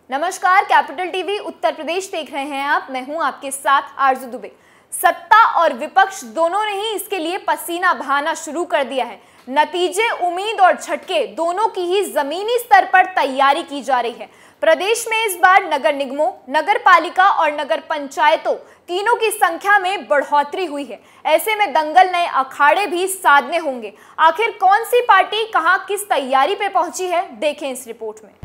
नमस्कार, capital TV Uttar Pradesh देख रहे हैं आप। मैं हूं आपके साथ आरजू दुबे। सत्ता और विपक्ष दोनों ने ही इसके लिए पसीना बहाना शुरू कर दिया है। नतीजे, उम्मीद और झटके दोनों की ही जमीनी स्तर पर तैयारी की जा रही है। प्रदेश में इस बार नगर निगमों, नगर पालिका और नगर पंचायतों तीनों की संख्या में बढ़ोतरी हुई है। ऐसे में दंगल नए अखाड़े भी साधने होंगे। आखिर कौन सी पार्टी कहां किस तैयारी पे पहुंची है, देखें इस रिपोर्ट में।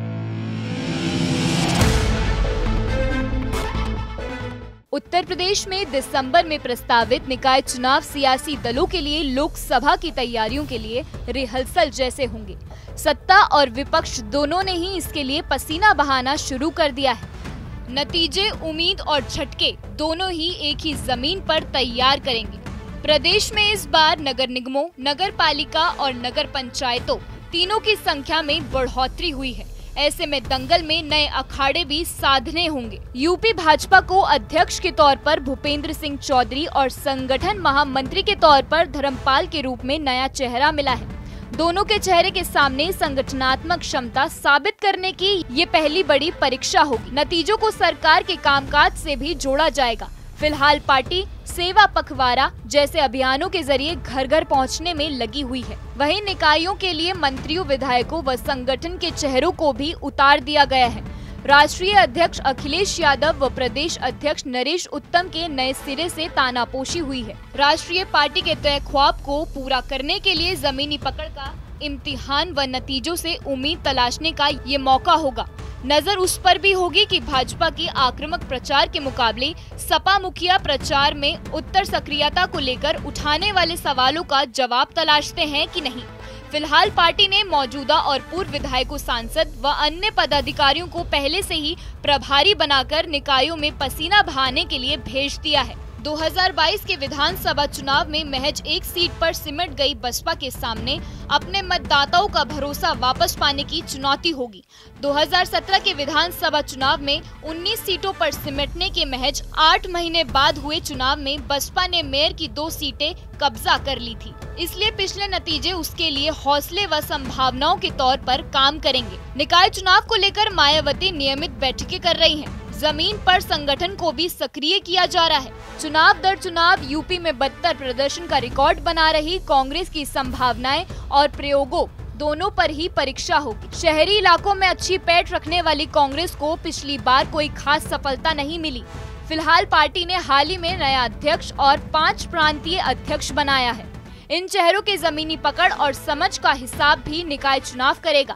उत्तर प्रदेश में दिसंबर में प्रस्तावित निकाय चुनाव सियासी दलों के लिए लोकसभा की तैयारियों के लिए रिहर्सल जैसे होंगे। सत्ता और विपक्ष दोनों ने ही इसके लिए पसीना बहाना शुरू कर दिया है। नतीजे, उम्मीद और झटके दोनों ही एक ही जमीन पर तैयार करेंगे। प्रदेश में इस बार नगर निगमों, नगर पालिका और नगर पंचायतों तीनों की संख्या में बढ़ोतरी हुई है। ऐसे में दंगल में नए अखाड़े भी साधने होंगे। यूपी भाजपा को अध्यक्ष के तौर पर भूपेंद्र सिंह चौधरी और संगठन महामंत्री के तौर पर धर्मपाल के रूप में नया चेहरा मिला है। दोनों के चेहरे के सामने संगठनात्मक क्षमता साबित करने की ये पहली बड़ी परीक्षा होगी। नतीजों को सरकार के कामकाज से भी जोड़ा जाएगा। फिलहाल पार्टी सेवा पखवाड़ा जैसे अभियानों के जरिए घर घर पहुंचने में लगी हुई है। वहीं निकायों के लिए मंत्रियों, विधायकों व संगठन के चेहरों को भी उतार दिया गया है। राष्ट्रीय अध्यक्ष अखिलेश यादव व प्रदेश अध्यक्ष नरेश उत्तम के नए सिरे से तानापोशी हुई है। राष्ट्रीय पार्टी के तय ख्वाब को पूरा करने के लिए जमीनी पकड़ का इम्तिहान व नतीजों से उम्मीद तलाशने का ये मौका होगा। नजर उस पर भी होगी कि भाजपा की आक्रामक प्रचार के मुकाबले सपा मुखिया प्रचार में उत्तर सक्रियता को लेकर उठाने वाले सवालों का जवाब तलाशते हैं कि नहीं। फिलहाल पार्टी ने मौजूदा और पूर्व विधायकों, सांसद व अन्य पदाधिकारियों को पहले से ही प्रभारी बनाकर निकायों में पसीना बहाने के लिए भेज दिया है। 2022 के विधानसभा चुनाव में महज एक सीट पर सिमट गई बसपा के सामने अपने मतदाताओं का भरोसा वापस पाने की चुनौती होगी। 2017 के विधानसभा चुनाव में 19 सीटों पर सिमटने के महज 8 महीने बाद हुए चुनाव में बसपा ने मेयर की 2 सीटें कब्जा कर ली थी। इसलिए पिछले नतीजे उसके लिए हौसले व संभावनाओं के तौर पर काम करेंगे। निकाय चुनाव को लेकर मायावती नियमित बैठकें कर रही हैं। जमीन पर संगठन को भी सक्रिय किया जा रहा है। चुनाव दर चुनाव यूपी में बदतर प्रदर्शन का रिकॉर्ड बना रही कांग्रेस की संभावनाएं और प्रयोगों दोनों पर ही परीक्षा होगी। शहरी इलाकों में अच्छी पैठ रखने वाली कांग्रेस को पिछली बार कोई खास सफलता नहीं मिली। फिलहाल पार्टी ने हाल ही में नया अध्यक्ष और 5 प्रांतीय अध्यक्ष बनाया है। इन चेहरों के जमीनी पकड़ और समझ का हिसाब भी निकाय चुनाव करेगा।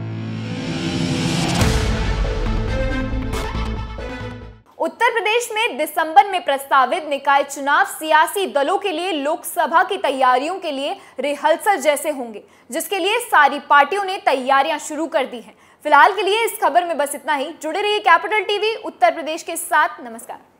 उत्तर प्रदेश में दिसंबर में प्रस्तावित निकाय चुनाव सियासी दलों के लिए लोकसभा की तैयारियों के लिए रिहर्सल जैसे होंगे, जिसके लिए सारी पार्टियों ने तैयारियां शुरू कर दी हैं। फिलहाल के लिए इस खबर में बस इतना ही। जुड़े रहिए कैपिटल टीवी उत्तर प्रदेश के साथ। नमस्कार।